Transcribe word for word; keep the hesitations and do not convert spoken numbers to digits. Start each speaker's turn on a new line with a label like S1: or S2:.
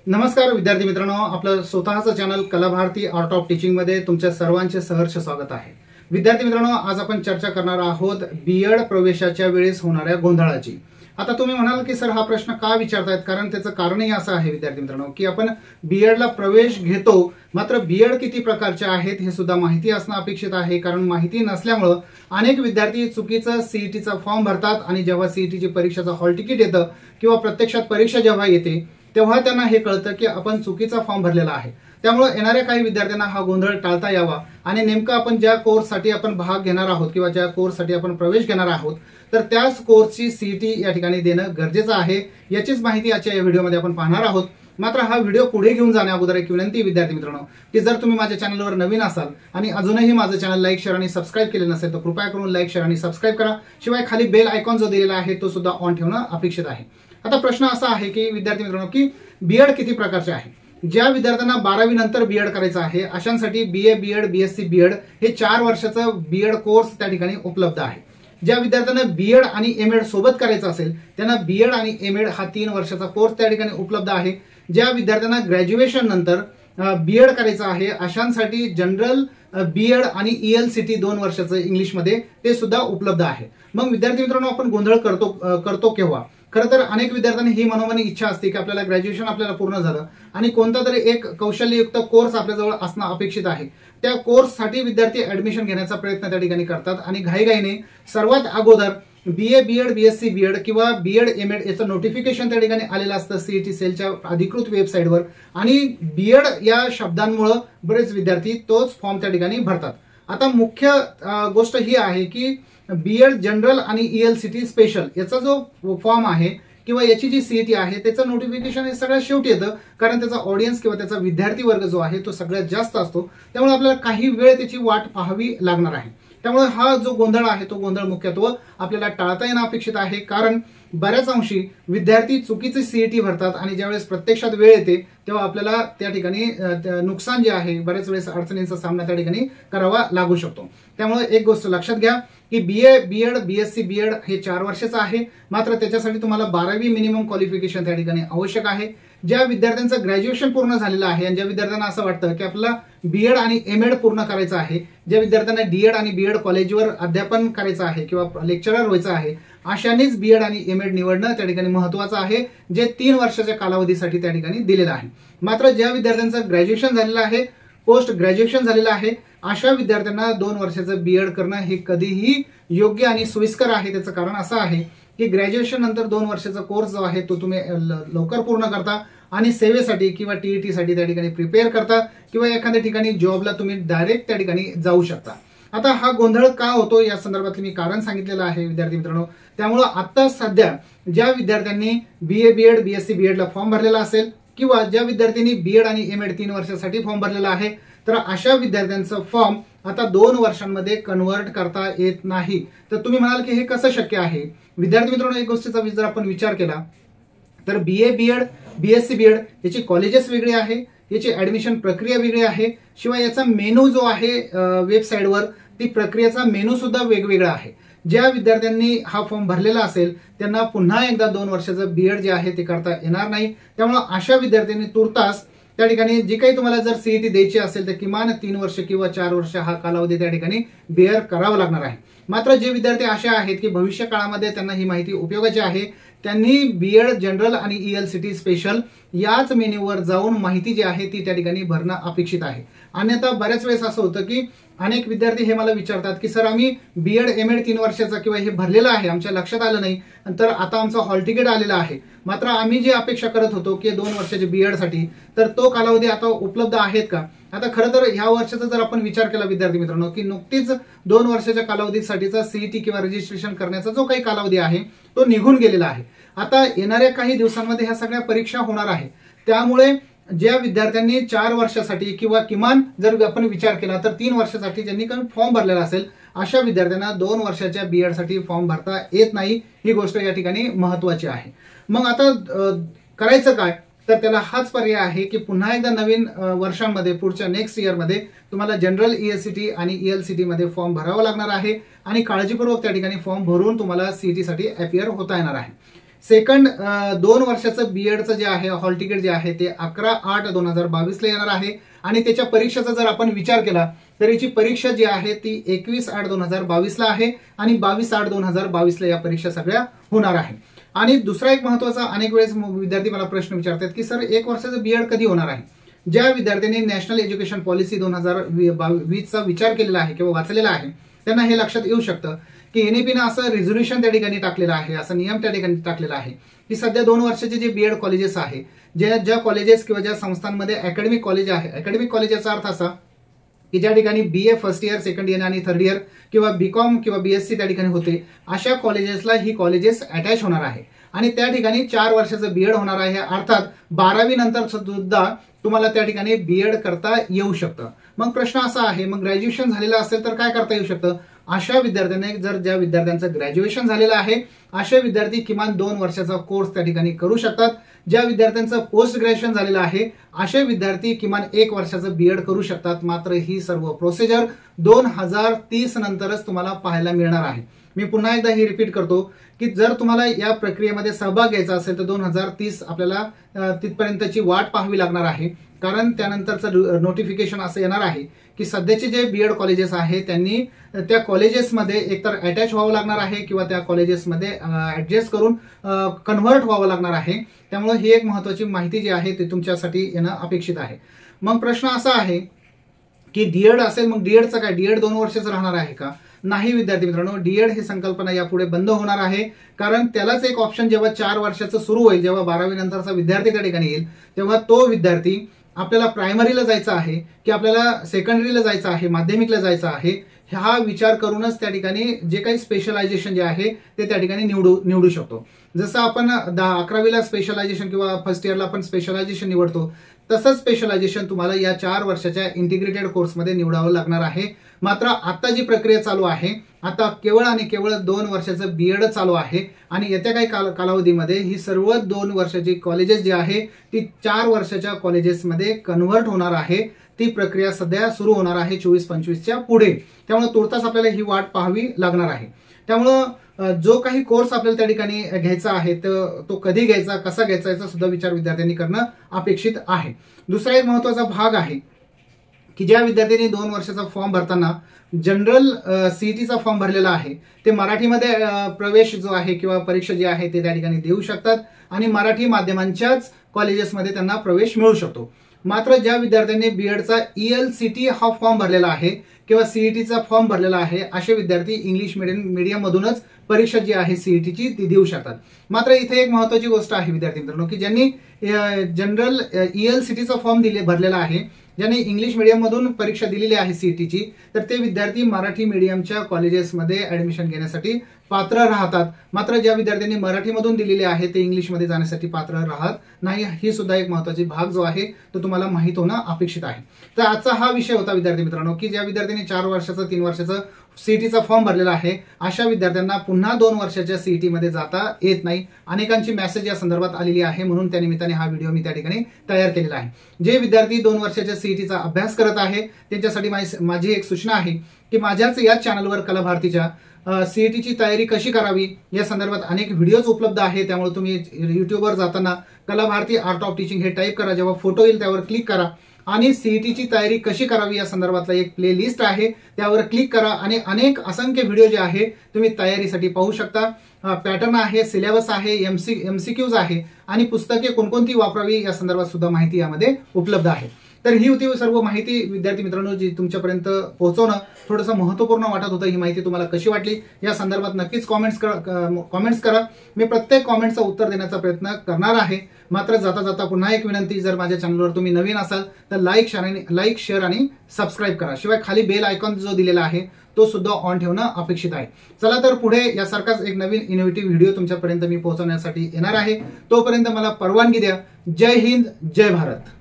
S1: नमस्कार विद्यार्थी मित्रांनो, आपलं स्वतःचं चॅनल कला भारती आर्ट ऑफ टीचिंग मध्ये तुमच्या सर्वांचे सहर्ष स्वागत आहे। विद्यार्थी मित्रांनो, आज आपण चर्चा करणार आहोत बीएड प्रवेशाच्या वेळेस होणाऱ्या गोंधळाची। आता तुम्ही म्हणाल की सर हा प्रश्न का विचारतायत, कारण त्याचं कारणही असं आहे विद्यार्थी मित्रांनो की आपण बीएड ला प्रवेश घेतो, मात्र बीएड किती प्रकारचे आहेत हे सुद्धा माहिती असणं अपेक्षित आहे। कारण माहिती नसल्यामुळे अनेक विद्यार्थी चुकीचं सीईटीचा फॉर्म भरतात आणि जेव्हा सीईटीची परीक्षेचा हॉल तिकीट येतं किंवा प्रत्यक्षात परीक्षा जेव्हा येते तेव्हा त्यांना हे कळतं की आपण चुकीचा फॉर्म भरलेला आहे। त्यामुळे येणाऱ्या काही विद्यार्थ्यांना हा गोंधळ टाळता यावा आणि नेमकं आपण ज्या कोर्ससाठी आपण भाग घेणार आहोत किंवा ज्या कोर्ससाठी आपण प्रवेश घेणार आहोत तर त्याच कोर्सची सीईटी या ठिकाणी देणं गरजेचं आहे, याचीच माहिती आजच्या या व्हिडिओमध्ये आपण पाहणार आहोत। मात्र हा व्हिडिओ पुढे घेऊन जाण्या अगोदर एक विनंती विद्यार्थी मित्रांनो की जर तुम्ही माझ्या चॅनलवर नवीन असाल आणि अजूनही माझं चॅनल लाईक शेअर आणि सबस्क्राईब केले नसेल तर कृपया करून लाईक शेअर आणि सबस्क्राईब करा। शिवाय खाली बेल आयकॉन जो दिलेला आहे तो सुद्धा ऑन ठेवणं अपेक्षित आहे। आता प्रश्न असा आहे की विद्यार्थी मित्रांनो की बीएड किती प्रकारचे आहे। ज्या विद्यार्थ्यांना बारावी नंतर बीएड करायचं आहे अशांसाठी बीए बीएड बीएससी बीएड हे चार वर्षाचा बीएड कोर्स त्या ठिकाणी उपलब्ध आहे। ज्या विद्यार्थ्यांना बीएड आणि एमएड सोबत करायचं असेल त्यांना बीएड आणि एमएड हा तीन वर्षाचा कोर्स त्या ठिकाणी उपलब्ध आहे। ज्या विद्यार्थ्यांना ग्रॅज्युएशन नंतर बीएड करायचं आहे अशांसाठी जनरल बीएड आणि ईएलसीटी दोन वर्षाचं इंग्लिशमध्ये ते सुद्धा उपलब्ध आहे। मग विद्यार्थी मित्रांनो, आपण गोंधळ करतो करतो केव्हा? खरं तर अनेक विद्यार्थ्यांनी ही मनोमनी इच्छा असते की आपल्याला ग्रॅज्युएशन आपल्याला पूर्ण झालं आणि कोणता तरी एक कौशल्ययुक्त कोर्स आपल्याजवळ असणं अपेक्षित आहे। त्या कोर्ससाठी विद्यार्थी ऍडमिशन घेण्याचा प्रयत्न त्या ठिकाणी करतात आणि घाईघाईने सर्वात अगोदर बीए बीएड बीएससी बीएड किंवा बीएड एमएड याचं नोटिफिकेशन त्या ठिकाणी आलेलं असतं सीईटी सेलच्या अधिकृत वेबसाईटवर आणि बीएड या शब्दांमुळे बरेच विद्यार्थी तोच फॉर्म त्या ठिकाणी भरतात। आता मुख्य गोष्ट ही आहे की बीएड जनरल आणि ईएलसीटी स्पेशल याचा जो फॉर्म आहे किंवा याची जी सीईटी आहे त्याचं नोटिफिकेशन हे सगळ्यात शेवटी येतं, कारण त्याचा ऑडियन्स किंवा त्याचा विद्यार्थी वर्ग जो आहे तो सगळ्यात जास्त असतो। त्यामुळे आपल्याला काही वेळ त्याची वाट पाहावी लागणार आहे। त्यामुळे हा जो गोंधळ आहे तो गोंधळ मुख्यत्वे आपल्याला टाळता येणं अपेक्षित आहे, कारण बऱ्याच अंशी विद्यार्थी चुकीची सीईटी भरतात आणि ज्यावेळेस प्रत्यक्षात वेळ येते तेव्हा आपल्याला त्या ठिकाणी नुकसान जे आहे बऱ्याच वेळेस अडचणींचा सामना त्या ठिकाणी करावा लागू शकतो। त्यामुळे एक गोष्ट लक्षात घ्या की बीए बीएड बीएससी बीएड हे चार वर्षाचं आहे, मात्र त्याच्यासाठी तुम्हाला बारावी मिनिमम क्वालिफिकेशन त्या ठिकाणी आवश्यक आहे। ज्या विद्यार्थ्यांचं ग्रॅज्युएशन पूर्ण झालेलं आहे आणि ज्या विद्यार्थ्यांना असं वाटतं की आपल्याला बीएड आणि एमएड पूर्ण करायचं आहे, ज्या विद्यार्थ्यांना डीएड आणि बीएड कॉलेजवर अध्यापन करायचं आहे किंवा लेक्चरर व्हायचं आहे अशानेच बीएड आणि एमएड निवडणं त्या ठिकाणी महत्वाचं आहे, जे तीन वर्षाच्या कालावधीसाठी त्या ठिकाणी दिलेलं आहे। मात्र ज्या विद्यार्थ्यांचं ग्रॅज्युएशन झालेलं आहे, पोस्ट ग्रॅज्युएशन झालेलं आहे अशा विद्यार्थ्यांना दोन वर्षाचं बीएड करणं हे कधीही योग्य आणि सोयीस्कर आहे। त्याचं कारण असं आहे की ग्रॅज्युएशन नंतर दोन वर्षाचा कोर्स जो आहे तो तुम्ही लवकर पूर्ण करता आणि सेवेसाठी किंवा टीईटी साठी त्या ठिकाणी प्रिपेअर करता किंवा एखाद्या ठिकाणी जॉबला तुम्ही डायरेक्ट त्या ठिकाणी जाऊ शकता। आता हा गोंधळ का होतो या संदर्भात मी कारण सांगितलेलं आहे विद्यार्थी मित्रांनो। त्यामुळे आता सध्या ज्या विद्यार्थ्यांनी बीए बीएड बीएससी बीएडला फॉर्म भरलेला असेल किंवा ज्या विद्यार्थ्यांनी बीएड आणि एमएड तीन वर्षासाठी फॉर्म भरलेला आहे तर अशा विद्यार्थ्यांचं फॉर्म आता दोन वर्षांमध्ये कन्व्हर्ट करता येत नाही। तर तुम्ही म्हणाल की हे कसं शक्य आहे? विद्यार्थी मित्रांनो, एक गोष्टीचा जर आपण विचार केला तर बीए बीएड बीएससी बीएड याची कॉलेजेस वेगळी आहे, याची ऍडमिशन प्रक्रिया वेगळी आहे, शिवाय याचा मेनू जो आहे वेबसाईटवर ती प्रक्रियेचा मेनू सुद्धा वेगवेगळा आहे। ज्या विद्यार्थ्यांनी हा फॉर्म भरलेला असेल त्यांना पुन्हा एकदा दोन वर्षाचं बीएड जे आहे ते करता येणार नाही। त्यामुळे अशा विद्यार्थ्यांनी तुर्तास त्या ठिकाणी जी काही तुम्हाला जर सीईटी द्यायची असेल तर किमान तीन वर्ष किंवा चार वर्ष हा कालावधी त्या ठिकाणी बेअर करावा लागणार आहे। मात्र जे विद्यार्थी असे आहेत की भविष्य काळामध्ये त्यांना ही माहिती उपयोगाची आहे त्यांनी बीएड जनरल आणि ईएलसीटी स्पेशल याच मेन्यूवर जाऊन माहिती जी आहे ती त्या ठिकाणी भरणं अपेक्षित आहे। अन्यथा बऱ्याच वेळेस असं होतं की अनेक विद्यार्थी हे मला विचारतात की सर आम्ही बीएड एमएड तीन वर्षाचा किंवा हे भरलेलं आहे, आमच्या लक्षात आलं नाही, तर आता आमचं हॉल तिकीट आलेलं आहे, मात्र आम्ही जे अपेक्षा करत होतो की दोन वर्षाचे बीएड साठी तर तो कालावधी आता उपलब्ध आहेत का? आता खरं तर ह्या वर्षाचा जर आपण विचार केला विद्यार्थी मित्रांनो की नुकतीच दोन वर्षाच्या कालावधीसाठीचा सीईटी किंवा रजिस्ट्रेशन करण्याचा जो काही कालावधी आहे तो निघून गेलेला आहे। आता येणाऱ्या काही दिवसांमध्ये ह्या सगळ्या परीक्षा होणार आहे। त्यामुळे ज्या विद्यार्थ्यांनी चार वर्षासाठी किंवा किमान जर आपण विचार केला तर तीन वर्षासाठी ज्यांनी फॉर्म भरलेला असेल अशा विद्यार्थ्यांना दोन वर्षाच्या बीएड साठी फॉर्म भरता येत नाही, ही गोष्ट या ठिकाणी महत्वाची आहे। मग आता करायचं काय? तर त्याला हाच पर्याय आहे की पुन्हा एकदा नवीन वर्षांमध्ये पुढच्या नेक्स्ट इयरमध्ये तुम्हाला जनरल ईएलसीटी आणि ईएलसीटी मध्ये फॉर्म भरावा लागणार आहे आणि काळजीपूर्वक त्या ठिकाणी फॉर्म भरून तुम्हाला सीईटी साठी अपियर होता येणार आहे। सेकंड दोन वर्षाचं बीएडचं जे आहे हॉल तिकीट जे आहे ते अकरा आठ दोन हजार बावीसला येणार आहे आणि त्याच्या परीक्षेचा जर आपण विचार केला तर याची परीक्षा जी आहे ती एकवीस आठ दोन हजार बावीसला आहे आणि बावीस आठ दोन हजार बावीसला या परीक्षा सगळ्या होणार आहे. आणि दुसरा एक महत्वाचा, अनेक वेळेस विद्यार्थी मला प्रश्न विचारतात की सर एक वर्षाचं बीएड कधी होणार आहे. ज्या विद्यार्थ्यांनी नॅशनल एज्युकेशन पॉलिसी दोन हजार वीसचा विचार केलेला आहे किंवा वाचलेला आहे त्यांना हे लक्षात येऊ शकतं की एनईपीनं असं रिझोल्युशन त्या ठिकाणी टाकलेलं आहे, असा नियम त्या ठिकाणी टाकलेला आहे की सध्या दोन वर्षाचे जे बीएड कॉलेजेस आहे, ज्या ज्या कॉलेजेस किंवा ज्या संस्थांमध्ये अकॅडमिक कॉलेज आहे, अकॅडमिक कॉलेजचा अर्थ असा की ज्या ठिकाणी BA first year, second year आणि थर्ड इयर किंवा बीकॉम किंवा बीएससी त्या ठिकाणी होते, अशा कॉलेजेसला ही कॉलेजेस अटॅच होणार आहे आणि त्या ठिकाणी चार वर्षाचं बीएड होणार आहे. अर्थात बारावी नंतर सुद्धा तुम्हाला त्या ठिकाणी बीएड करता येऊ शकतं. मग प्रश्न असा आहे, मग ग्रॅज्युएशन झालेलं असेल तर काय करता येऊ शकतं. अशा विद्यार्थ्यांनी, जर ज्या विद्यार्थ्यांचं ग्रॅज्युएशन झालेलं आहे अशा विद्यार्थी किमान दोन वर्षाचा कोर्स त्या ठिकाणी करू शकतात. ज्या विद्यार्थ्यांचं पोस्ट ग्रॅज्युएशन झालेलं आहे असे विद्यार्थी किमान एक वर्षाचं बीएड करू शकतात. मात्र ही सर्व प्रोसिजर दोन हजार तीस नंतरच तुम्हाला पाहायला मिळणार आहे. मी पुन्हा एकदा ही रिपीट करतो की जर तुम्हाला या प्रक्रियेमध्ये सहभाग घ्यायचा असेल तर दोन हजार तीस आपल्याला तिथपर्यंतची वाट पाहावी लागणार आहे. कारण त्यानंतरचं नोटिफिकेशन असं येणार आहे की सध्याचे जे बीएड कॉलेजेस आहेत त्यांनी त्या कॉलेजेसमध्ये एकतर अटॅच व्हावं लागणार आहे किंवा त्या कॉलेजेसमध्ये ऍडजस्ट करून कन्व्हर्ट व्हावं लागणार आहे. त्यामुळे ही एक महत्वाची माहिती जी आहे ती तुमच्यासाठी येणं अपेक्षित आहे. मग प्रश्न असा आहे की डीएड असेल, मग डीएडचं काय, डीएड दोन वर्षाचं राहणार आहे का. नाही विद्यार्थी मित्रांनो, डीएड ही संकल्पना यापुढे बंद होणार आहे. कारण त्यालाच एक ऑप्शन जेव्हा चार वर्षाचं सुरू होईल, जेव्हा बारावी नंतरचा विद्यार्थी त्या ठिकाणी येईल तेव्हा तो विद्यार्थी आपल्याला प्रायमरीला जायचं आहे की आपल्याला सेकंडरीला जायचं आहे, माध्यमिकला जायचं आहे, हा विचार करूनच त्या ठिकाणी जे काही स्पेशलायझेशन जे आहे ते त्या ठिकाणी निवडू निवडू शकतो. जसं आपण दहा अकरावीला स्पेशलायझेशन किंवा फर्स्ट इयरला आपण स्पेशलायझेशन निवडतो तसंच स्पेशलायझेशन तुम्हाला या चार वर्षाच्या इंटिग्रेटेड कोर्समध्ये निवडावं लागणार आहे. मात्र आता जी प्रक्रिया चालू आहे, आता केवळ आणि केवळ दोन वर्षाचं बीएड चालू आहे आणि येत्या काही काल कालावधीमध्ये ही सर्व दोन वर्षाची कॉलेजेस जी आहे ती चार वर्षाच्या कॉलेजेसमध्ये कन्व्हर्ट होणार आहे. ती प्रक्रिया सध्या सुरू होणार आहे चोवीस पंचवीसच्या पुढे. त्यामुळे तुर्तास आपल्याला ही वाट पाहावी लागणार आहे. त्यामुळं जो काही कोर्स आपल्याला त्या ठिकाणी घ्यायचा आहे तो कधी घ्यायचा, कसा घ्यायचा याचा सुद्धा विचार विद्यार्थ्यांनी करणं अपेक्षित आहे. दुसरा एक महत्वाचा भाग आहे की ज्या विद्यार्थ्यांनी दोन वर्षाचा फॉर्म भरताना जनरल सीईटीचा फॉर्म भरलेला आहे ते मराठीमध्ये प्रवेश जो आहे किंवा परीक्षा जी आहे ते त्या ठिकाणी देऊ शकतात आणि मराठी माध्यमांच्याच कॉलेजेसमध्ये त्यांना प्रवेश मिळू शकतो. मात्र ज्या विद्यार्थ्यांनी बीएडचा ईएलसीटी हा फॉर्म भरलेला आहे किंवा सीईटीचा फॉर्म भरलेला आहे असे विद्यार्थी इंग्लिश मीडियम मीडियम मधूनच परीक्षा जी आहे सीईटीची ती देऊ शकतात. मात्र इथे एक महत्वाची गोष्ट आहे विद्यार्थी मित्रांनो की ज्यांनी जनरल ईएलसीटीचा फॉर्म दिले भरलेला आहे, ज्यांनी इंग्लिश मीडियम मधून परीक्षा दिलेली आहे सीईटीची, तर ते विद्यार्थी मराठी मीडियमच्या कॉलेजेसमध्ये ऍडमिशन घेण्यासाठी पात्र राहतात. मात्र ज्या विद्यार्थ्यांनी मराठीमधून दिलेले आहे ते इंग्लिशमध्ये जाण्यासाठी पात्र राहत नाही. ही सुद्धा एक महत्वाची भाग जो आहे तो तुम्हाला माहित होणं अपेक्षित आहे. तर आजचा हा विषय होता विद्यार्थी मित्रांनो की ज्या विद्यार्थ्यांनी चार वर्षाचं तीन वर्षाचं सीईटीचा फॉर्म भरलेला आहे अशा विद्यार्थ्यांना पुन्हा दोन वर्षाच्या सीईटीमध्ये जाता येत नाही. अनेकांची मेसेज या संदर्भात आलेली आहे, म्हणून त्या निमित्ताने हा व्हिडिओ मी त्या ठिकाणी तयार केलेला आहे. जे विद्यार्थी दोन वर्षाच्या सीईटीचा अभ्यास करत आहे त्यांच्यासाठी माझी एक सूचना आहे की माझ्याच या चॅनलवर कला भारतीच्या सीईटीची तयारी कशी करावी या संदर्भात अनेक व्हिडिओज उपलब्ध आहेत. त्यामुळे तुम्ही युट्यूबवर जाताना Kala Bharati art of teaching हे टाईप करा, जेव्हा फोटो येईल त्यावर क्लिक करा आणि सीईटीची तयारी कशी करावी या संदर्भातला एक प्ले लिस्ट आहे त्यावर क्लिक करा आणि अनेक असंख्य व्हिडिओ जे आहे तुम्ही तयारीसाठी पाहू शकता. पॅटर्न आहे, सिलेबस आहे, एमसी एमसीक्यूज आहे आणि पुस्तके कोणकोणती वापरावी या संदर्भात सुद्धा माहिती यामध्ये उपलब्ध आहे. तर ही होती सर्व माहिती विद्यार्थी मित्रांनो जी तुमच्यापर्यंत पोहोचवणं थोडंसं महत्त्वपूर्ण वाटत होतं. ही माहिती तुम्हाला कशी वाटली या संदर्भात नक्कीच कॉमेंट्स कॉमेंट्स करा. मी प्रत्येक कॉमेंटचं उत्तर देण्याचा प्रयत्न करणार आहे. मात्र जाता जाता पुन्हा एक विनंती, जर माझ्या चॅनलवर तुम्ही नवीन असाल तर लाईक शेअर लाईक शेअर आणि सबस्क्राईब करा. शिवाय खाली बेल आयकॉन जो दिलेला आहे तो सुद्धा ऑन ठेवणं अपेक्षित आहे. चला तर पुढे यासारखाच एक नवीन इनोव्हेटिव्ह व्हिडिओ तुमच्यापर्यंत मी पोहोचवण्यासाठी येणार आहे. तोपर्यंत मला परवानगी द्या. जय हिंद, जय भारत.